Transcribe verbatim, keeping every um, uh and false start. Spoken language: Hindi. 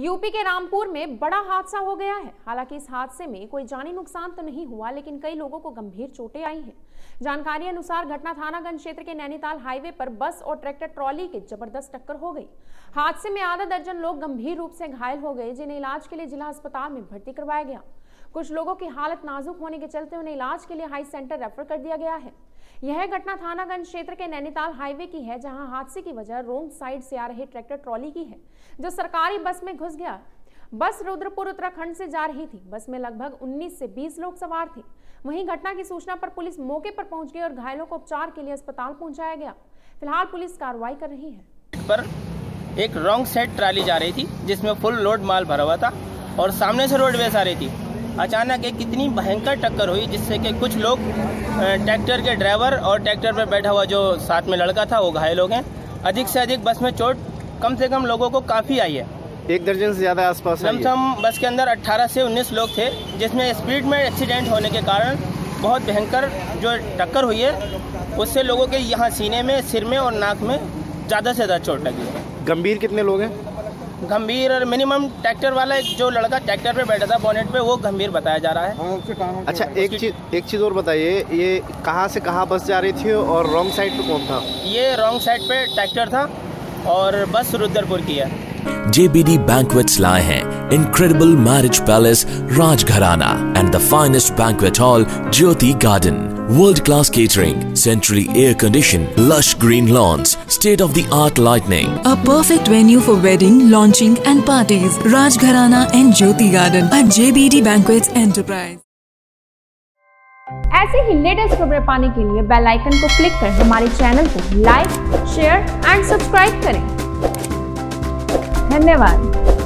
यूपी के रामपुर में बड़ा हादसा हो गया है। हालांकि इस हादसे में कोई जानी नुकसान तो नहीं हुआ, लेकिन कई लोगों को गंभीर चोटें आई हैं। जानकारी अनुसार घटना थानागंज क्षेत्र के नैनीताल हाईवे पर बस और ट्रैक्टर ट्रॉली के जबरदस्त टक्कर हो गई। हादसे में आधा दर्जन लोग गंभीर रूप से घायल हो गए, जिन्हें इलाज के लिए जिला अस्पताल में भर्ती करवाया गया। कुछ लोगों की हालत नाजुक होने के चलते उन्हें इलाज के लिए हाई सेंटर रेफर कर दिया गया है। यह घटना थानागंज क्षेत्र के नैनीताल हाईवे की है, जहां हादसे की वजह रोंग साइड से आ रहे ट्रैक्टर ट्रॉली की है, जो सरकारी बस में घुस गया। बस रुद्रपुर उत्तराखंड से जा रही थी। बस में लगभग उन्नीस से बीस लोग सवार थे। वहीं घटना की सूचना पर पुलिस मौके पर पहुंच गई और घायलों को उपचार के लिए अस्पताल पहुंचाया गया। फिलहाल पुलिस कार्रवाई कर रही है। पर एक रॉन्ग साइड ट्राली जा रही थी, जिसमें फुल लोड माल भरा हुआ था और सामने से रोडवेज आ रही थी। अचानक एक कितनी भयंकर टक्कर हुई, जिससे कि कुछ लोग ट्रैक्टर के ड्राइवर और ट्रैक्टर पर बैठा हुआ जो साथ में लड़का था वो घायल हो गए। अधिक से अधिक बस में चोट कम से कम लोगों को काफ़ी आई है। एक दर्जन से ज़्यादा आसपास है। लमसम बस के अंदर अट्ठारह से उन्नीस लोग थे, जिसमें स्पीड में एक्सीडेंट होने के कारण बहुत भयंकर जो टक्कर हुई है, उससे लोगों के यहाँ सीने में, सिर में और नाक में ज़्यादा से ज़्यादा चोट लगी है। गंभीर कितने लोग हैं? गंभीर और मिनिमम ट्रैक्टर वाला एक जो लड़का ट्रैक्टर पे बैठा था बोनेट पे, वो गंभीर बताया जा रहा है। अच्छा, एक चीज़ एक चीज़ और बताइए, ये कहाँ से कहाँ बस जा रही थी और रॉन्ग साइड पे कौन था? ये रॉन्ग साइड पे ट्रैक्टर था और बस रुद्रपुर की है। J B D Banquets लाए हैं Incredible Marriage Palace Rajgharana and the finest banquet hall Jyoti Garden. World-class catering, centrally air-conditioned, lush green lawns, state-of-the-art lighting. A perfect venue for wedding, launching and parties. Rajgharana and Jyoti Garden at J B D Banquets Enterprise. ऐसे ही लेटेस्ट खबरें पाने के लिए बेल आइकन को क्लिक कर हमारे चैनल को लाइक, शेयर एंड सब्सक्राइब करें। धन्यवाद।